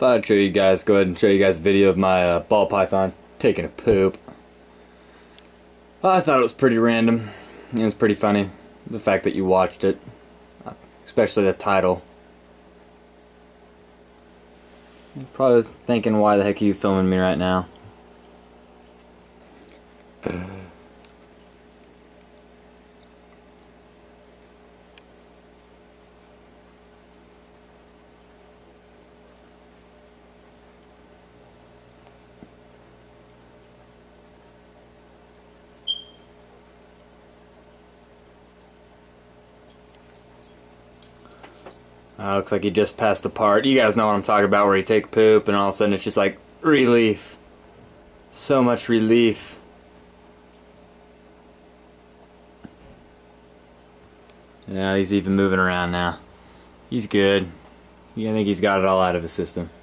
Thought I'd show you guys, go ahead and show you guys a video of my ball python taking a poop. I thought it was pretty random. It was pretty funny, the fact that you watched it, especially the title. You're probably thinking, why the heck are you filming me right now? Looks like he just passed the part. You guys know what I'm talking about, where you take a poop and all of a sudden it's just like relief. So much relief. Yeah, he's even moving around now. He's good. I think he's got it all out of his system.